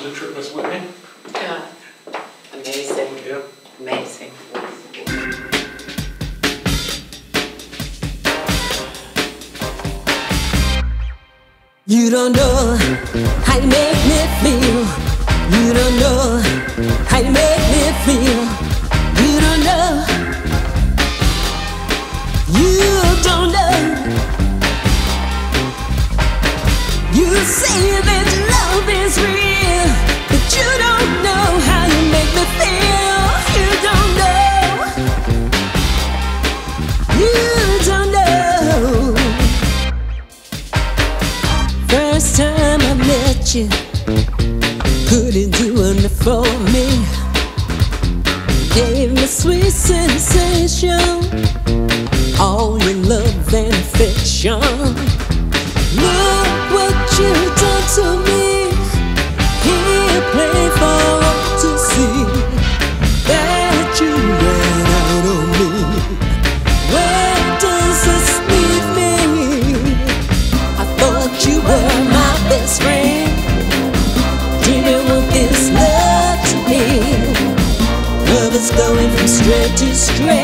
the trip, Miss Whitney? Yeah. Amazing. Yep. Amazing. You don't know how you make me feel. You don't know how you make me feel. You don't know. You don't know. You say that love is real, but you don't know how you make me feel. You don't know. You don't know. First time I met you, couldn't do enough for me. Gave me sweet sensation, all your love and affection. Look what you've done to me. Here play for all to see that you ran out on me. Where does this leave me? I thought you were my best friend, dreaming with this love to me. Love is going from strength to strength.